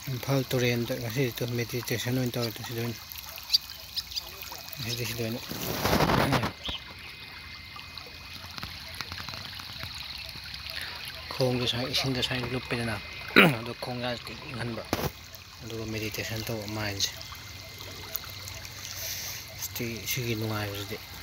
ꯏꯝꯐꯥꯜ ꯇꯨꯔꯦꯟꯗ ꯉꯁꯤꯗꯤ ꯃꯦꯗꯤꯇꯦꯁꯟ ꯑꯣꯏꯅ ꯇꯧꯔꯦ ꯁꯤꯗ ꯑꯣꯏꯅ ꯉꯁꯤꯗꯤ ꯁꯤꯗ ꯑꯣꯏꯅ ꯈꯣꯡꯁꯦ ꯁꯨꯃꯥꯏꯅ ꯏꯁꯤꯡꯗ ꯁꯨꯃꯥꯏꯅ ꯂꯨꯞꯄꯦꯗꯅ ꯑꯗꯣ ꯈꯣꯡꯌꯥꯁꯦ ꯏꯪꯍꯟꯕ ꯑꯗꯨꯒ ꯃꯦꯗꯤꯇꯦꯁꯟ ꯇꯧꯕ ꯃꯥꯏꯟꯁꯦ ꯁꯤꯒꯤ ꯅꯨꯡꯉꯥꯏꯕꯁꯤꯗꯤ